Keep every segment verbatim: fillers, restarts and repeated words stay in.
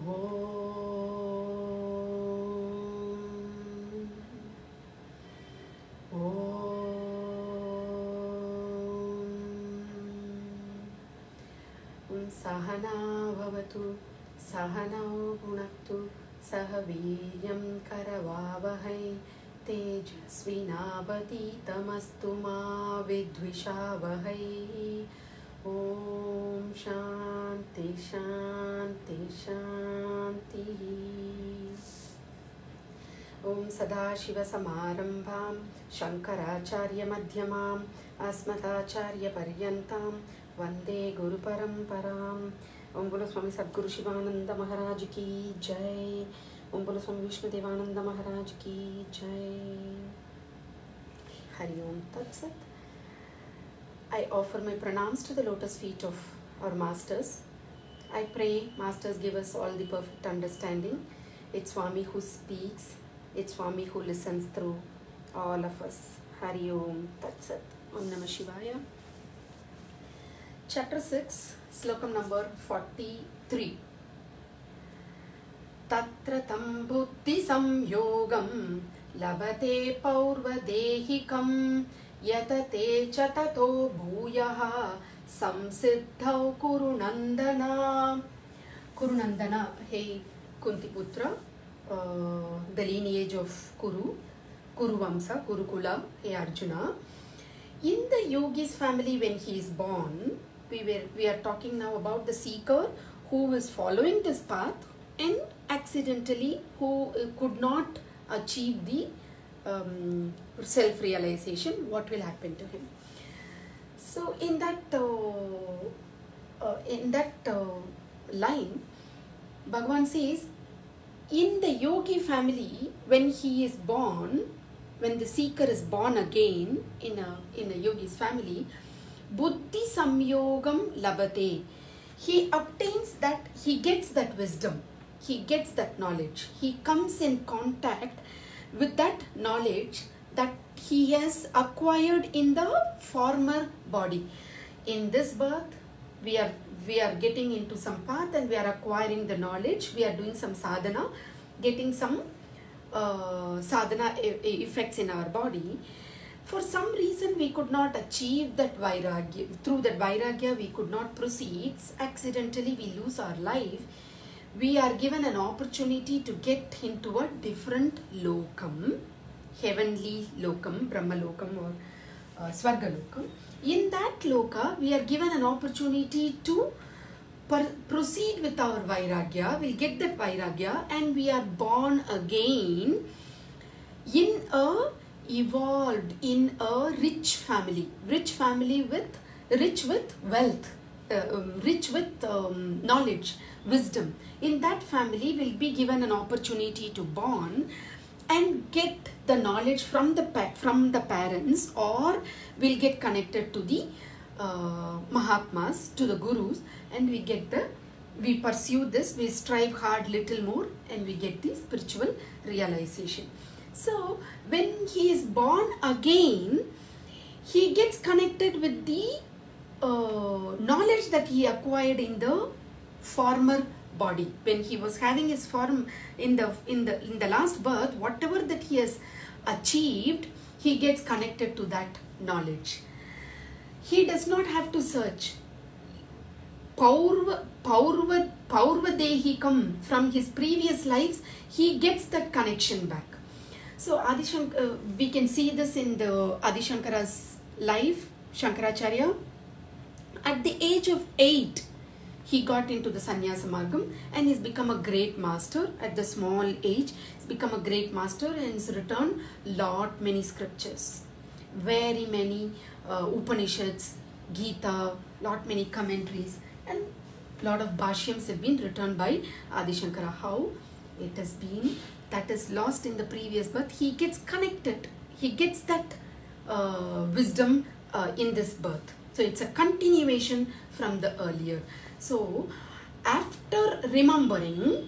Sahana bhavatu sahanau bhunaktu saha veeryam karavavahai tejasvinavaditamastu ma vidvishavahai. Om Shanti Shanti Shanti. Om Sadashiva Samarambham Shankaracharya Madhyamam Asmatacharya Paryantam Vande Guru Paramparam. Om Bolo Swami Sadguru Shivananda Maharaj Ki Jai. Om Bolo Swami Vishnu Devananda Maharaj Ki Jai. Hari Om Tat Sat. I offer my pranams to the lotus feet of our masters. I pray masters give us all the perfect understanding. It's Swami who speaks. It's Swami who listens through all of us. Hari Om Tat Sat. Om Namah Shivaya. Chapter six, Slokam number forty-three. Tatra tam buddhi samyogam labate paurvadehikam yatate chatato bhuyaha samsiddhau kurunandana. Kurunandana, hey Kuntiputra, uh, the lineage of Kuru, Kuru Vamsa, Kurukula, hey Arjuna. In the yogi's family, when he is born, we were we are talking now about the seeker who is following this path and accidentally who uh, could not achieve the um, self-realization. What will happen to him? So in that uh, uh, in that uh, line, Bhagavan says, in the yogi family, when he is born, when the seeker is born again in a in a yogi's family, buddhi samyogam labate, he obtains that, he gets that wisdom, he gets that knowledge, he comes in contact with that knowledge that he has acquired in the former body. In this birth, we are we are getting into some path and we are acquiring the knowledge, we are doing some sadhana, getting some uh, sadhana e effects in our body. For some reason we could not achieve that vairagya. Through that vairagya we could not proceed. Accidentally we lose our life. We are given an opportunity to get into a different lokam, heavenly lokam, Brahma lokam or uh, Swarga lokam. In that loka we are given an opportunity to proceed with our vairagya. We'll get that vairagya and we are born again in a evolved in a rich family, rich family with rich with wealth, uh, um, rich with um, knowledge, wisdom. In that family, will be given an opportunity to born and get the knowledge from the from the parents, or will get connected to the uh, Mahatmas, to the Gurus, and we get the we pursue this, we strive hard little more, and we get the spiritual realization. So, when he is born again, he gets connected with the uh, knowledge that he acquired in the former body. When he was having his form in the in the in the last birth, whatever that he has achieved, he gets connected to that knowledge. He does not have to search. Paurva, Paurva, Paurvadehikam, from his previous lives, he gets that connection back. So Adi Shankar, uh, we can see this in the Adi Shankara's life, Shankaracharya. At the age of eight, he got into the Sannyasa Margam and he's become a great master. At the small age, he's become a great master and he's written lot many scriptures, very many uh, Upanishads, Gita, lot many commentaries, and lot of bhashyams have been written by Adi Shankara. How it has been, that is lost in the previous birth, he gets connected, he gets that uh, wisdom uh, in this birth. So it's a continuation from the earlier. So after remembering,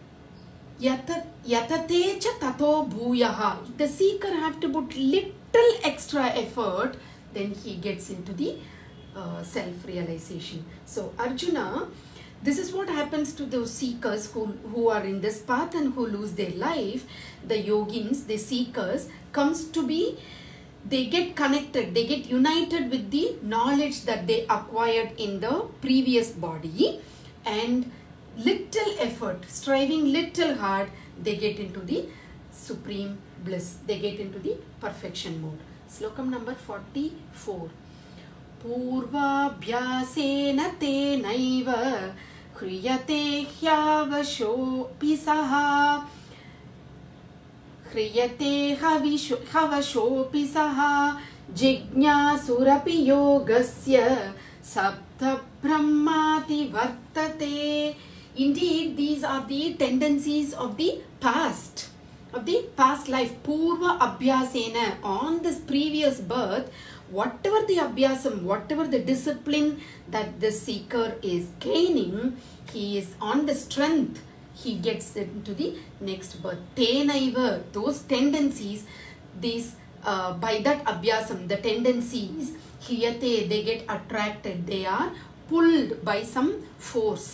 yatate cha tato bhuyaha, the seeker have to put little extra effort, then he gets into the uh, self-realization. So Arjuna, this is what happens to those seekers who, who are in this path and who lose their life. The yogins, the seekers, comes to be, they get connected, they get united with the knowledge that they acquired in the previous body, and little effort, striving little hard, they get into the supreme bliss, they get into the perfection mode. Slokam number forty-four. Purvabhyasena tenaiva kriyate hyavashopi saha kriyate havashopi saha jignasurapi yogasya sapta brahmati vartate. Indeed, these are the tendencies of the past, of the past life. Purva abhyasena, on this previous birth, whatever the abhyasam, whatever the discipline that the seeker is gaining, he is on the strength, he gets into the next birth. Tenaiva, those tendencies, these uh, by that abhyasam, the tendencies, hiyate, they get attracted, they are pulled by some force.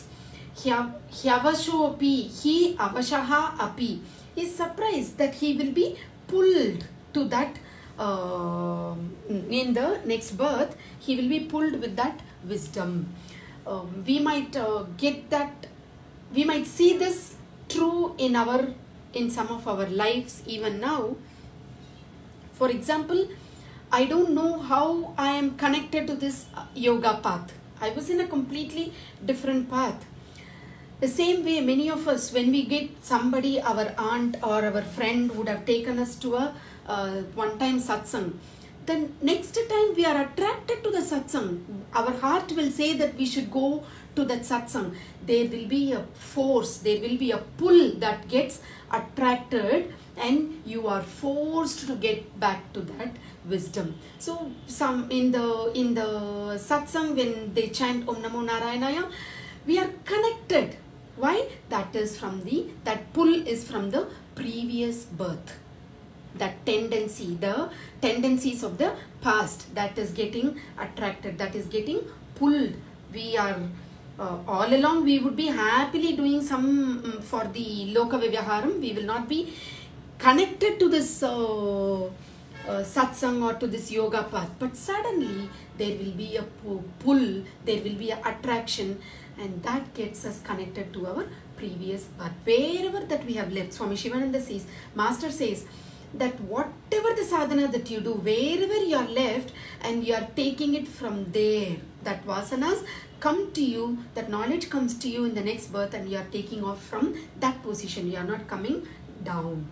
Hyavashopi, he avashaha api, is surprised that he will be pulled to that uh, in the next birth, he will be pulled with that wisdom. Um, we might uh, get that, we might see this true in our, in some of our lives even now. For example, I don't know how I am connected to this yoga path. I was in a completely different path. The same way, many of us, when we get somebody, our aunt or our friend would have taken us to a uh, one-time satsang, then next time we are attracted to the satsang. Our heart will say that we should go to that satsang. There will be a force, there will be a pull that gets attracted, and you are forced to get back to that wisdom. So, some in the in the satsang, when they chant Om Namo Narayanaya, we are connected. Why? That is from the, that pull is from the previous birth. That tendency, the tendencies of the past, that is getting attracted, that is getting pulled. We are, uh, all along we would be happily doing some um, for the Loka Vivyaharam. We will not be connected to this uh, uh, satsang or to this yoga path. But suddenly there will be a pull, there will be an attraction, and that gets us connected to our previous birth. Wherever that we have left, Swami Shivananda says, Master says, that whatever the sadhana that you do, wherever you are left, and you are taking it from there, that vasanas come to you, that knowledge comes to you in the next birth, and you are taking off from that position. You are not coming down.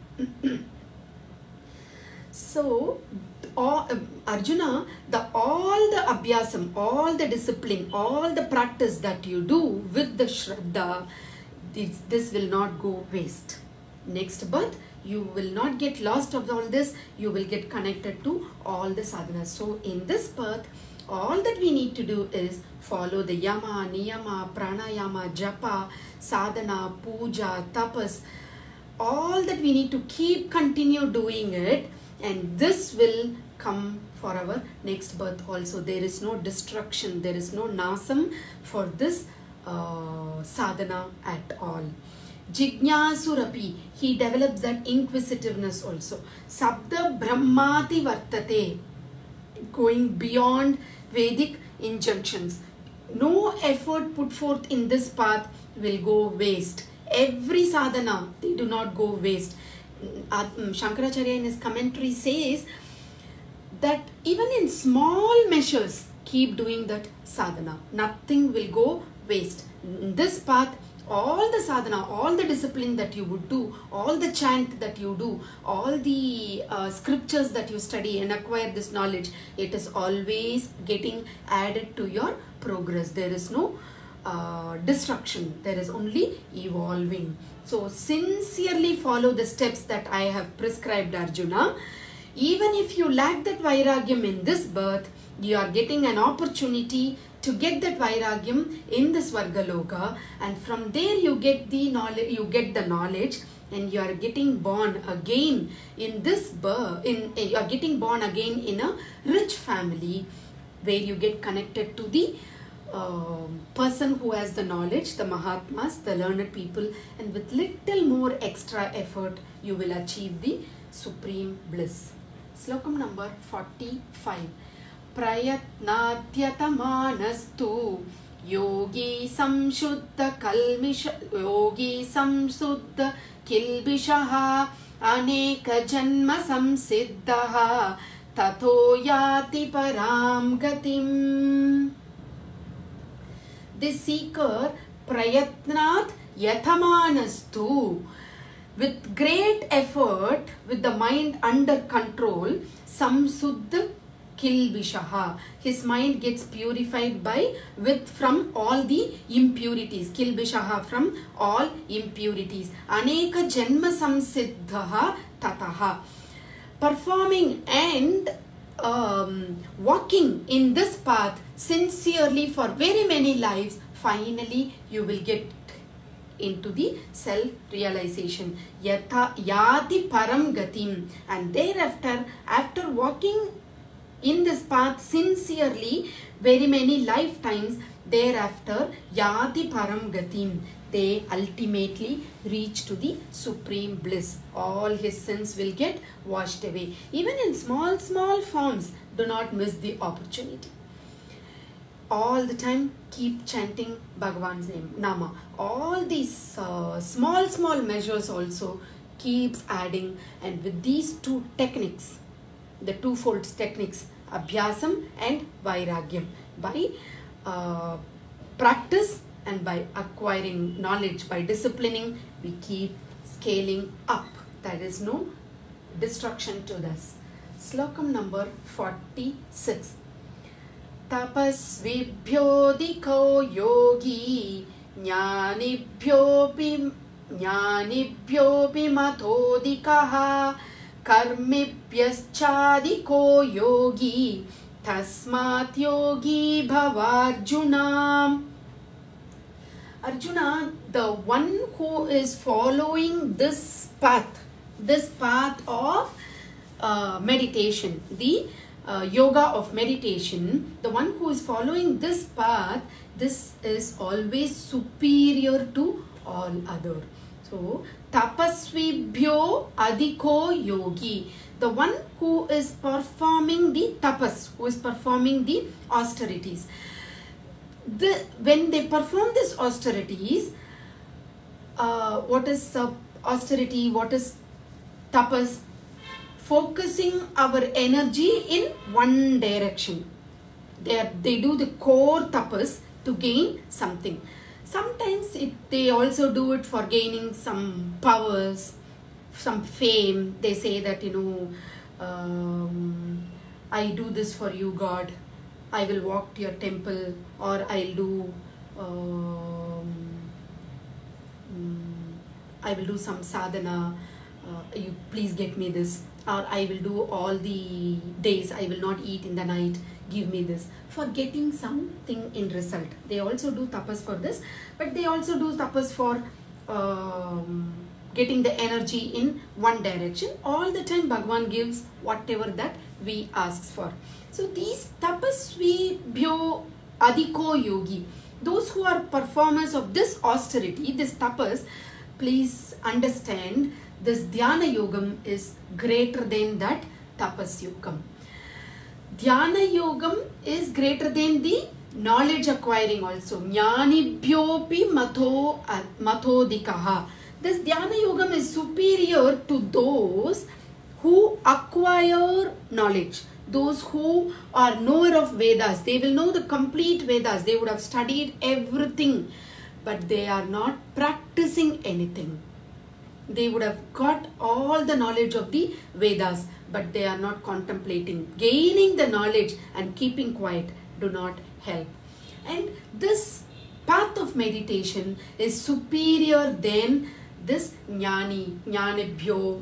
So, all, uh, Arjuna, the all the abhyasam, all the discipline, all the practice that you do with the Shraddha, this, this will not go waste. Next birth, you will not get lost of all this, you will get connected to all the sadhanas. So in this birth, all that we need to do is follow the yama, niyama, pranayama, japa, sadhana, puja, tapas. All that we need to keep continue doing it, and this will come for our next birth also. There is no destruction, there is no nasam for this uh, sadhana at all. Jignasurapi, he develops that inquisitiveness also. Sabda brahmati vartate, going beyond Vedic injunctions. No effort put forth in this path will go waste. Every sadhana, they do not go waste. Shankaracharya in his commentary says that even in small measures, keep doing that sadhana. Nothing will go waste. In this path, all the sadhana, all the discipline that you would do, all the chant that you do, all the uh, scriptures that you study and acquire this knowledge, it is always getting added to your progress. There is no uh, destruction, there is only evolving. So sincerely follow the steps that I have prescribed, Arjuna. Even if you lack that vairagyam in this birth, you are getting an opportunity to get that vairagyam in the Swargaloka, and from there you get the knowledge, you get the knowledge, and you are getting born again in this birth, in you are getting born again in a rich family where you get connected to the uh, person who has the knowledge, the Mahatmas, the learned people, and with little more extra effort, you will achieve the supreme bliss. Slokam number forty-five. Prayatnatyatamaanastu yogi samshuddha kalmisha yogi samshuddha kilbishaha aneka janma samsiddhaha tato yati param gatim. The seeker prayatnat yatamanastu, with great effort, with the mind under control, samsuddha kilbishaha, his mind gets purified by with from all the impurities. Kilbishaha, from all impurities. Aneka janma samsiddhaha tataha, performing and um, walking in this path sincerely for very many lives, finally you will get into the self-realization. Yata yati param gatim, and thereafter, after walking in this path sincerely very many lifetimes, thereafter yati param gatim, they ultimately reach to the supreme bliss. All his sins will get washed away. Even in small small forms, do not miss the opportunity. All the time keep chanting Bhagavan's name, Nama. All these uh, small small measures also keeps adding, and with these two techniques, the twofold techniques, Abhyasam and Vairagyam, by uh, practice and by acquiring knowledge, by disciplining, we keep scaling up. There is no destruction to this. Slokam number forty-six. Tapasvibhyodiko yogi jnanibhyopi jnanibhyopi matodikaha karmibhyaschadiko yogi tasmat yogi bhavarjuna. Arjuna, the one who is following this path, this path of uh, meditation, the uh, yoga of meditation, the one who is following this path, this is always superior to all other. So, tapasvibhyo adhiko yogi, the one who is performing the tapas, who is performing the austerities. The, when they perform these austerities, uh, what is uh, austerity, what is tapas? Focusing our energy in one direction. They, are, they do the core tapas to gain something. Sometimes it, they also do it for gaining some powers, some fame. They say that, you know, um, I do this for you, God. I will walk to your temple, or I'll do, um, I will do some sadhana, uh, you please get me this, or I will do all the days, I will not eat in the night, give me this, for getting something in result. They also do tapas for this, but they also do tapas for um, getting the energy in one direction. All the time Bhagavan gives whatever that we ask for. So these tapasvibhyo adhiko yogi, those who are performers of this austerity, this tapas, please understand this dhyana yogam is greater than that tapas yogam. Dhyana yogam is greater than the knowledge acquiring also. Jnanibhyopi matho mathodikaha. This dhyana yogam is superior to those who acquire knowledge. Those who are knower of Vedas, they will know the complete Vedas. They would have studied everything, but they are not practicing anything. They would have got all the knowledge of the Vedas, but they are not contemplating. Gaining the knowledge and keeping quiet do not help. And this path of meditation is superior than this jnani, jnanibhyo,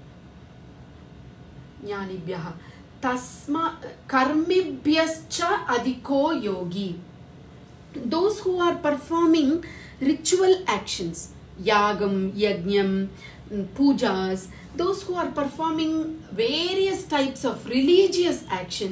jnanibhyaha. Tasma karmibhyascha adhiko yogi. Those who are performing ritual actions, yagam, yajnam, pujas, those who are performing various types of religious actions,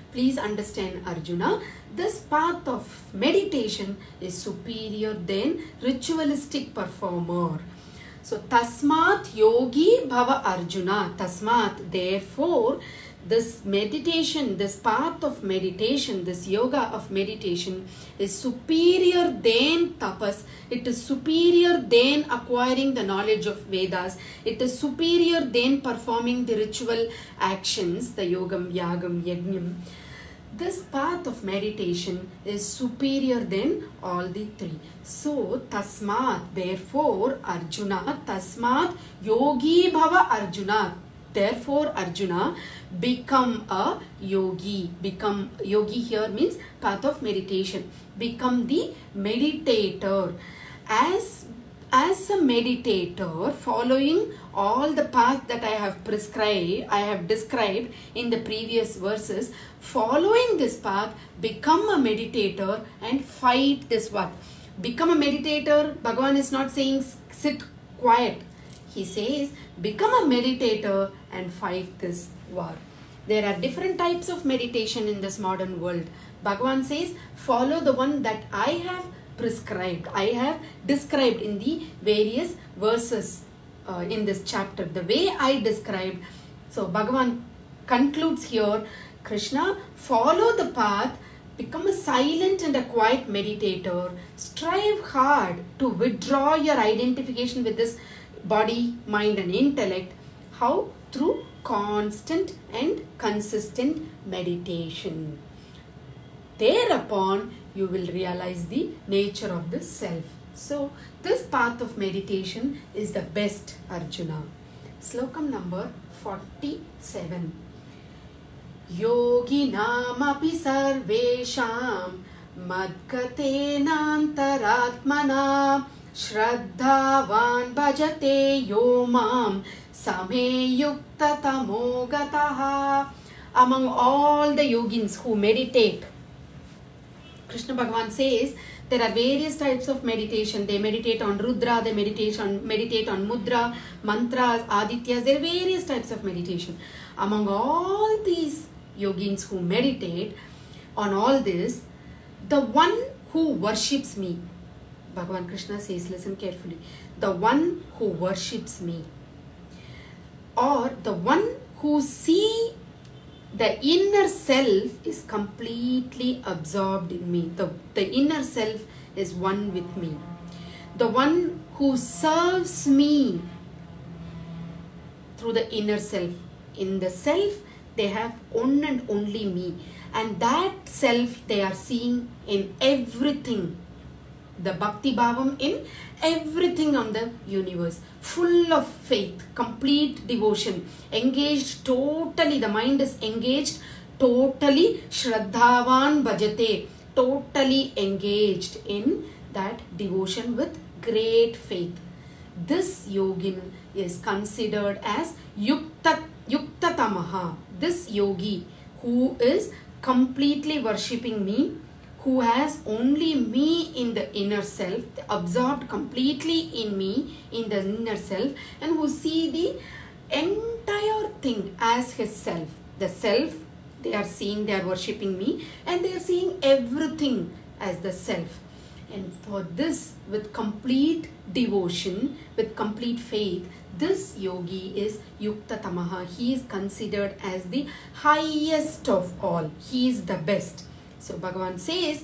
Please understand, Arjuna, this path of meditation is superior than ritualistic performer. So, tasmat yogi bhava Arjuna. Tasmat, therefore, this meditation, this path of meditation, this yoga of meditation is superior than tapas. It is superior than acquiring the knowledge of Vedas. It is superior than performing the ritual actions, the yogam, yagam, yajnam. This path of meditation is superior than all the three. So, tasmat, therefore, Arjuna, tasmat yogi bhava Arjuna. Therefore, Arjuna, become a yogi. Become yogi here means path of meditation. Become the meditator. As, as a meditator, following all the path that I have prescribed, I have described in the previous verses, following this path, become a meditator and fight this what? Become a meditator. Bhagavan is not saying sit quiet. He says, become a meditator and fight this war. There are different types of meditation in this modern world. Bhagavan says, follow the one that I have prescribed. I have described in the various verses uh, in this chapter. The way I described. So, Bhagavan concludes here, Krishna, follow the path, become a silent and a quiet meditator. Strive hard to withdraw your identification with this body, mind and intellect. How? Through constant and consistent meditation. Thereupon, you will realize the nature of the self. So, this path of meditation is the best, Arjuna. Slokam number forty-seven. Yoginam api sarvesham madgatenantaratmana Shraddhavan bhajate yo mam same yukta tamogataha. Among all the yogins who meditate, Krishna Bhagavan says there are various types of meditation. They meditate on Rudra, they meditate on, meditate on Mudra, Mantras, Adityas. There are various types of meditation. Among all these yogins who meditate on all this, the one who worships me, Bhagavan Krishna says, listen carefully, the one who worships me, or the one who see the inner self is completely absorbed in me. The, the inner self is one with me. The one who serves me through the inner self. In the self, they have one and only me. And that self they are seeing in everything. The Bhakti Bhavam in everything on the universe. Full of faith, complete devotion, engaged totally, the mind is engaged totally, Shraddhavan bhajate, totally engaged in that devotion with great faith. This yogin is considered as Yukta, Yukta Tamaha. This yogi who is completely worshipping me, who has only me in the inner self, absorbed completely in me, in the inner self, and who see the entire thing as his self. The self, they are seeing, they are worshipping me, and they are seeing everything as the self. And for this, with complete devotion, with complete faith, this yogi is Yukta Tamaha. He is considered as the highest of all. He is the best. So Bhagavan says,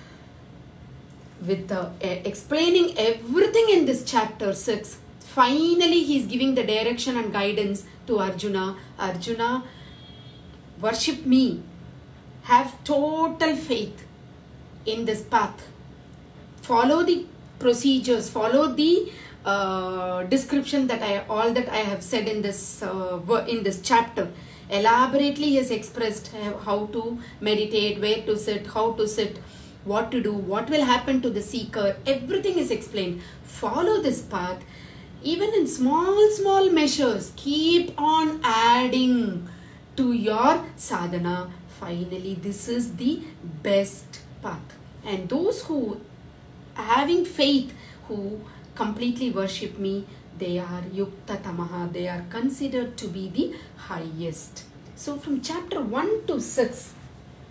with the uh, explaining everything in this chapter six, finally he is giving the direction and guidance to Arjuna. Arjuna, worship me. Have total faith in this path. Follow the procedures. Follow the uh, description that I all that I have said in this uh, in this chapter. Elaborately he has expressed how to meditate, where to sit, how to sit, what to do, what will happen to the seeker. Everything is explained. Follow this path. Even in small, small measures, keep on adding to your sadhana. Finally, this is the best path. And those who having faith, who completely worship me, they are Yukta Tamaha. They are considered to be the highest. So from chapter one to six,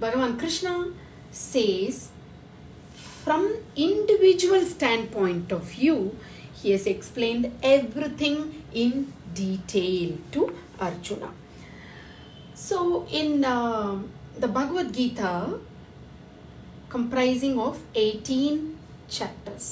Bhagavan Krishna says, from individual standpoint of view, he has explained everything in detail to Arjuna. So in uh, the Bhagavad Gita, comprising of eighteen chapters.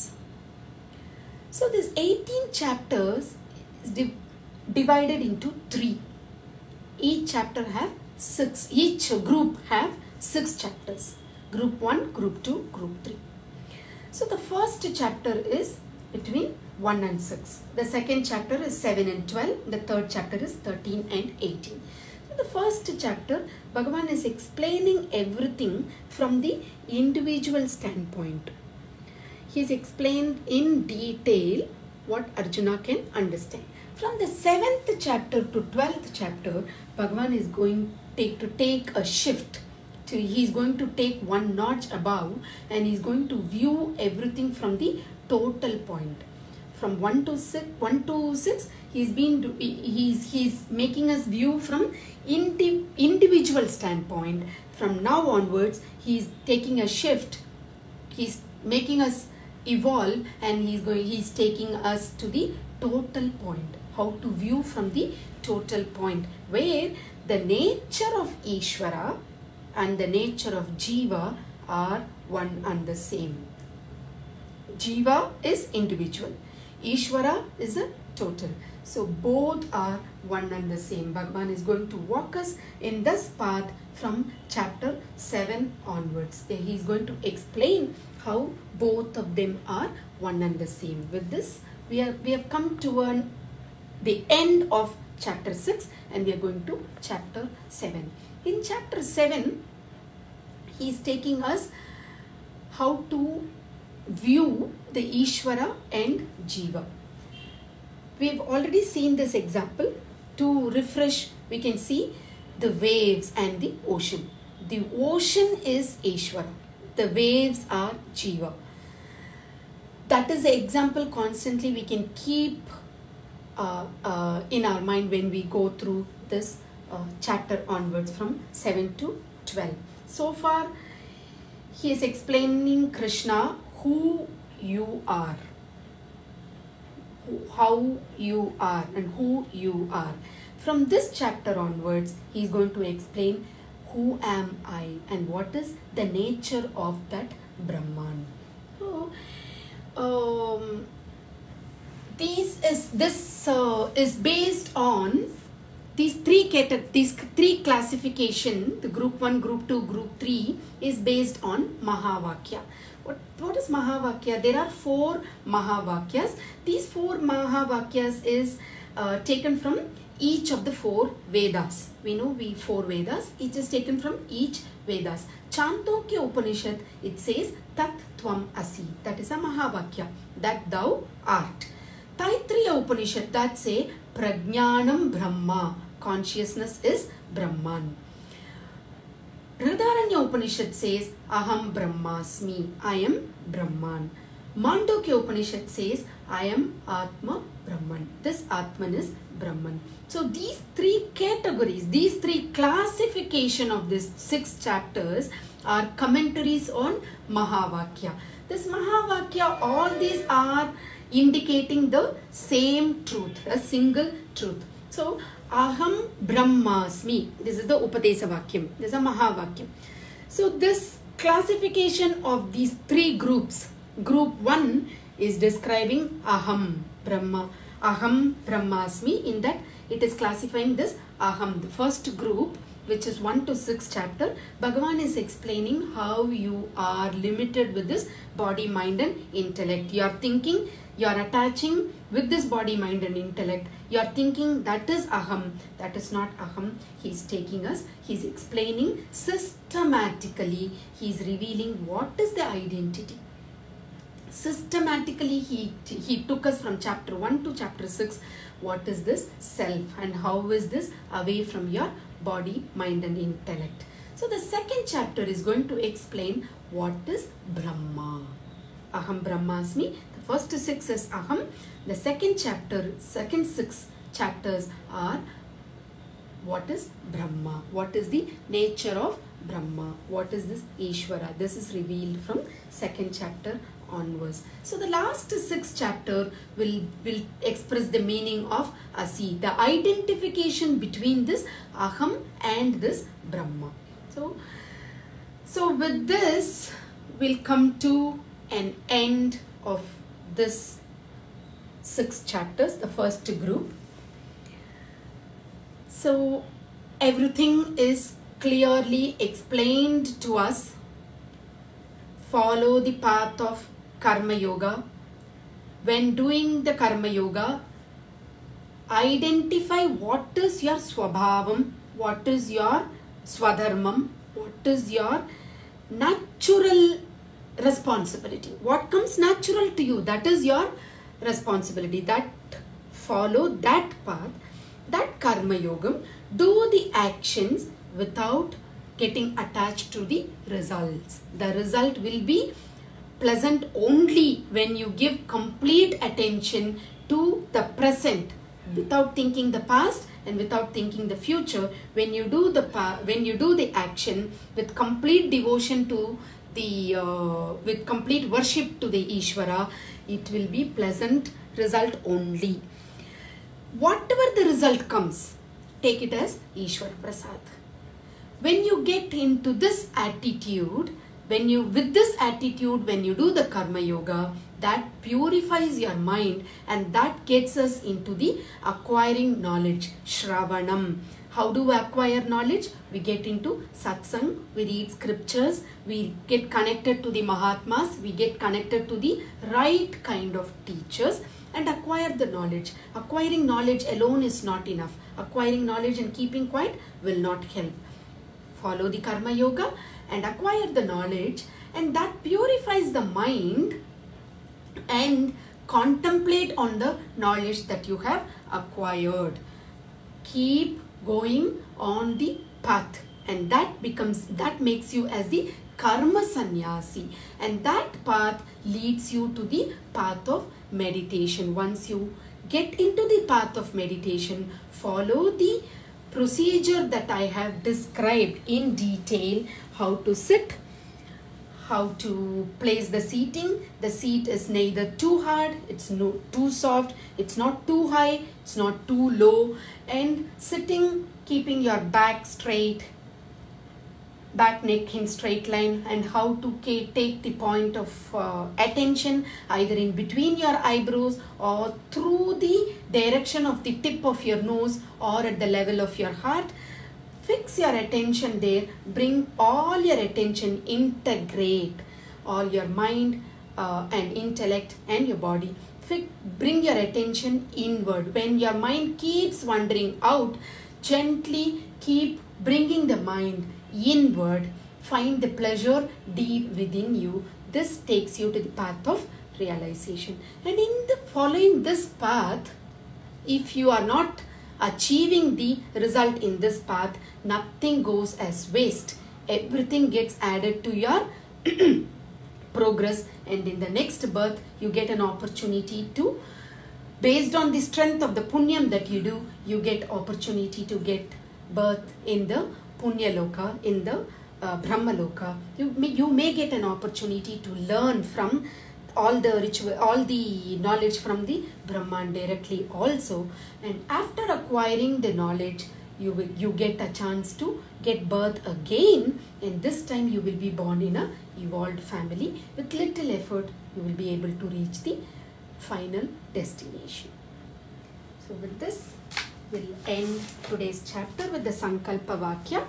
So this eighteen chapters is div divided into three. Each chapter have six, each group have six chapters. Group one, group two, group three. So the first chapter is between one and six. The second chapter is seven and twelve. The third chapter is thirteen and eighteen. So the first chapter, Bhagavan is explaining everything from the individual standpoint. He has explained in detail what Arjuna can understand. From the seventh chapter to twelfth chapter, Bhagavan is going take, to take a shift. To, he is going to take one notch above, and he is going to view everything from the total point. From one to six, one to six, he's been he's he's making us view from indi individual standpoint. From now onwards, he's taking a shift. He's making us evolve, and he's going he's taking us to the total point. How to view from the total point, where the nature of Ishvara and the nature of Jiva are one and the same. Jiva is individual. Ishvara is a total. So both are one and the same. Bhagavan is going to walk us in this path from chapter seven onwards. He is going to explain how both of them are one and the same. With this, we, are, we have come to an, the end of chapter six, and we are going to chapter seven. In chapter seven, he is taking us how to view the Ishvara and Jiva. We have already seen this example. To refresh, we can see the waves and the ocean. The ocean is Ishvara. The waves are Jiva. That is the example constantly we can keep uh, uh, in our mind when we go through this uh, chapter onwards from seven to twelve. So far, he is explaining Krishna who you are, how you are, and who you are. From this chapter onwards, he is going to explain who am I and what is the nature of that Brahman. So, um, these is this uh, is based on these three these three classification. The group one, group two, group three is based on Mahavakya. What, what is Mahavakya? There are four Mahavakyas. These four Mahavakyas is uh, taken from each of the four Vedas. We know we four Vedas. Each is taken from each Vedas. Chandogya Upanishad, it says Tat Tvam Asi. That is a Mahavakya, that thou art. Taittiriya Upanishad, that say Prajnanam Brahma. Consciousness is Brahman. Brihadaranya Upanishad says Aham Brahmasmi. I am Brahman. Mandukya Upanishad says I am Atma Brahman. This Atman is Brahman. So these three categories, these three classification of these six chapters are commentaries on Mahavakya. This Mahavakya, all these are indicating the same truth, a single truth. So Aham Brahmasmi. This is the Upadesa Vakyam. This is a Mahavakyam. So this classification of these three groups, group one is describing Aham Brahma. Aham Brahmasmi. In that it is classifying this Aham. The first group, which is one to six chapter, Bhagavan is explaining how you are limited with this body, mind and intellect. You are thinking, you are attaching with this body, mind and intellect. You are thinking that is Aham. That is not Aham. He is taking us, he is explaining systematically. He is revealing what is the identity. Systematically, he, he took us from chapter one to chapter six. What is this self and how is this away from your body, mind and intellect. So the second chapter is going to explain what is Brahma. Aham Brahmasmi. The first six is Aham. The second chapter, second six chapters are what is Brahma. What is the nature of Brahma. What is this? Ishvara. This is revealed from second chapter onwards. So the last six chapter will, will express the meaning of Asi, the identification between this Aham and this Brahma. So, so with this, we'll come to an end of this six chapters, the first group. So everything is clearly explained to us. Follow the path of Karma Yoga. When doing the Karma Yoga, identify what is your Swabhavam, what is your Swadharmam, what is your natural responsibility. What comes natural to you, that is your responsibility. That follow that path, that Karma Yogam, do the actions without getting attached to the results. The result will be pleasant only when you give complete attention to the present without thinking the past and without thinking the future. When you do the when you do the action with complete devotion to the uh, with complete worship to the Ishvara, it will be pleasant result only. Whatever the result comes, take it as Ishvara Prasad. When you get into this attitude, when you with this attitude, when you do the Karma Yoga, that purifies your mind and that gets us into the acquiring knowledge, Shravanam. How do we acquire knowledge? We get into satsang, we read scriptures, we get connected to the Mahatmas, we get connected to the right kind of teachers and acquire the knowledge. Acquiring knowledge alone is not enough. Acquiring knowledge and keeping quiet will not help. Follow the Karma Yoga and acquire the knowledge, and that purifies the mind, and contemplate on the knowledge that you have acquired. Keep going on the path, and that becomes, that makes you as the Karma Sannyasi, and that path leads you to the path of meditation. Once you get into the path of meditation, follow the procedure that I have described in detail, how to sit, how to place the seating. The seat is neither too hard, it's no too soft, it's not too high, it's not too low, and sitting keeping your back straight, back neck in straight line, and how to take the point of uh, attention either in between your eyebrows or through the direction of the tip of your nose or at the level of your heart. Fix your attention there, bring all your attention, integrate all your mind uh, and intellect and your body. Fix, bring your attention inward. When your mind keeps wandering out, gently keep bringing the mind inward. Find the pleasure deep within you. This takes you to the path of realization. And in the following this path, if you are not achieving the result in this path, nothing goes as waste. Everything gets added to your progress, and in the next birth you get an opportunity to, based on the strength of the punyam that you do, you get opportunity to get birth in the Punya Loka, in the uh, Brahma Loka. You may, you may get an opportunity to learn from all the ritual, all the knowledge from the Brahman directly also. And after acquiring the knowledge, you will you get a chance to get birth again, and this time you will be born in a evolved family. With little effort, you will be able to reach the final destination. So with this, we'll end today's chapter with the Sankalpa Vakya.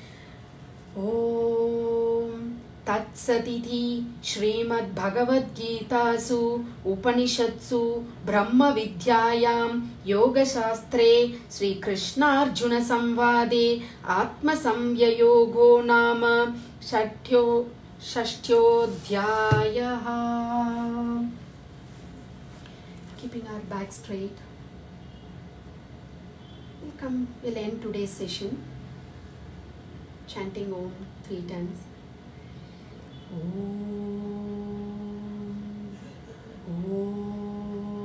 Om Tat Satiti Srimad Bhagavad Gitasu Upanishatsu Brahma Vidyayam Yoga Shastre Sri Krishna Arjuna Samvade Atma Samya Yogo Nama Shatyo Shashtyoodhyayaha. Keeping our back straight, we'll come, we'll end today's session chanting Om three times. Om,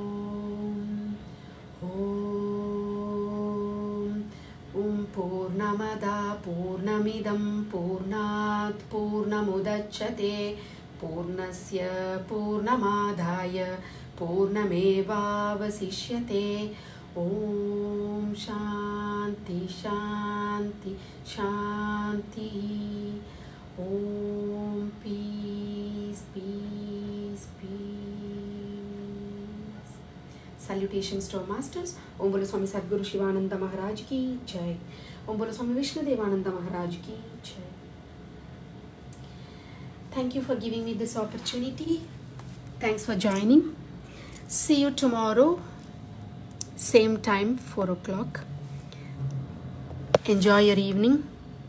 Om, Om, Om Purnamada पूर्णमदा पूर्णमिदं पूर्णात् पूर्णमुदच्यते पूर्णस्य पूर्णमादाय पूर्णमेवावशिष्यते। ॐ शान्ति शान्ति शान्ति। Om peace peace peace. Salutations to our masters. Om Bolo Swami Sadguru Shivananda Maharaj ki jai. Om Bolo Swami Vishnudevananda Maharaj ki jai. Thank you for giving me this opportunity. Thanks for joining. See you tomorrow. Same time, four o'clock. Enjoy your evening.